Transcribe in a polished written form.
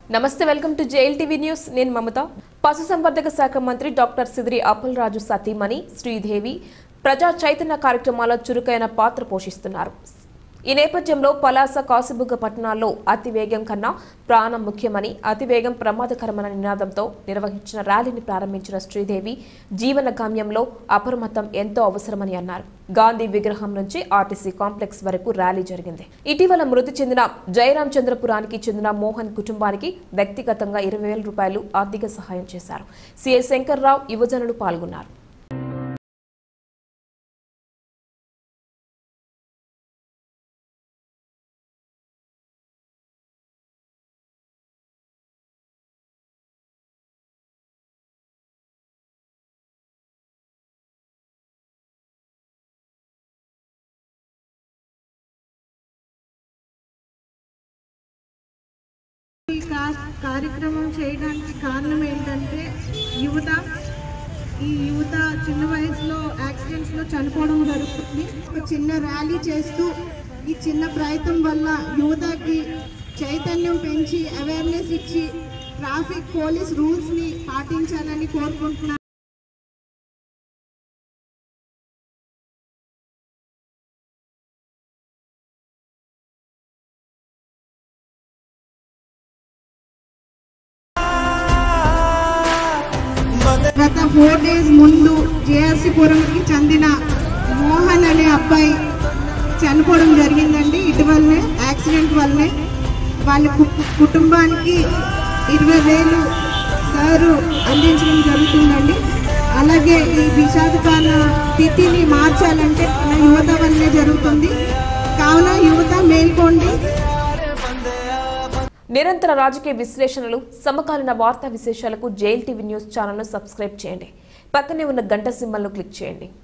నమస్తే welcome to JLTV news నేను మమత పశుసంవర్ధక శాఖ మంత్రి డాక్టర్ సిద్రి అప్పలరాజు సతీమణి శ్రీదేవి ప్రజా చైతన్య కార్యక్రమాల్లో చురుకైన పాత్ర పోషిస్తున్నారు ఈ నేపథ్యంలో పలాస కాసిబుగ్గ పట్టణాల్లో అతివేగం కన్నా ప్రాణం ముఖ్యమని అతివేగం ప్రమాదకరమైన నినాదంతో నిర్వహించిన ర్యాలీని ప్రారంభించిన శ్రీదేవి జీవన గమ్యంలో అప్రమత్తం ఎంతో అవసరమని అన్నారు గాంధీ విగ్రహం నుంచి ఆర్టీసీ కాంప్లెక్స్ వరకు ర్యాలీ జరిగింది ఇటీవల మృతి చెందిన జయరాం చంద్రపురానికి చెందిన మోహన్ కుటుంబానికి వ్యక్తిగతంగా 20,000 రూపాయలు ఆర్థిక సహాయం చేశారు సిఐ శంకర్రావు యువజనులు పాల్గొన్నారు కార్యక్రమం చేయడానికి కారణం ఏంటంటే యువత చిన్న వయసులో యాక్సిడెంట్స్లో చనిపోవడం జరుగుతుంది. ఒక చిన్న ర్యాలీ చేస్తూ ఈ చిన్న ప్రయత్నం వల్ల యువతకి చైతన్యం పెంచి అవేర్నెస్ ఇచ్చి ట్రాఫిక్ పోలీస్ రూల్స్ని పాటించాలని కోరుకుంటున్నాను. గత 4 days ముందు జేఆర్సీపురంకి చెందిన మోహన్ అనే అబ్బాయి చనిపోవడం జరిగిందండి. ఇటీవలనే యాక్సిడెంట్ వల్లనే వాళ్ళ కుటుంబానికి 20,000 సారు అందించడం జరుగుతుందండి. అలాగే ఈ విషాదకర తిథిని మార్చాలంటే మన యువత వల్లనే జరుగుతుంది. కావున యువత మేల్కోండి. నిరంతర రాజకీయ విశ్లేషణలు సమకాలీన వార్తా విశేషాలకు జేఎల్టీవీ న్యూస్ ఛానల్ను సబ్స్క్రైబ్ చేయండి పక్కనే ఉన్న గంట సింబల్ను క్లిక్ చేయండి